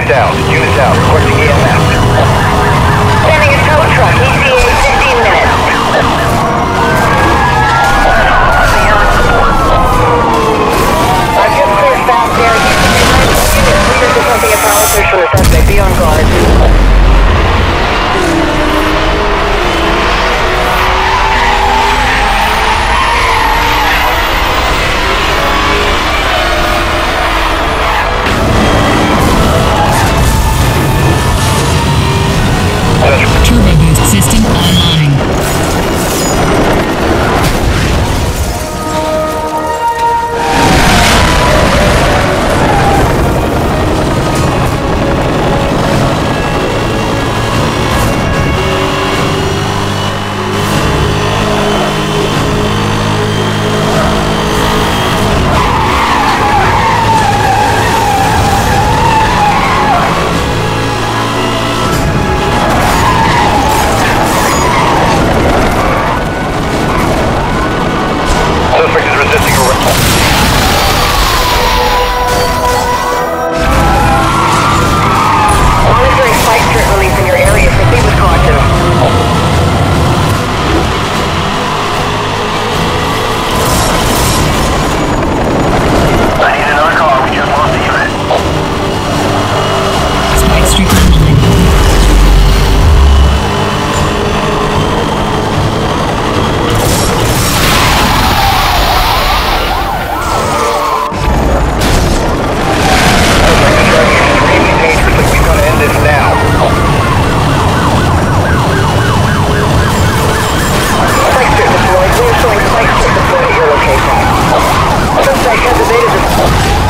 Unit down. Unit down. Requesting EMS. Sending a tow truck. ETA 15 minutes. I've just cleared fast air. Unit cleared to something a power search for the suspect. Be on guard. Turbo boost system online. Suspect is resisting arrest. Monitoring spike strip release in your area. Proceed with caution. I need another car. We just lost a unit. Spike streak online. We've got to end this now. Spike strip deployed. We're showing spike strip deployed at your location. Suspect has evaded the...